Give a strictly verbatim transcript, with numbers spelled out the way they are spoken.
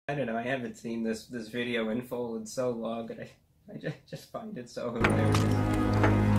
I don't know, I haven't seen this this video in full in so long, and I, I just, just find it so hilarious.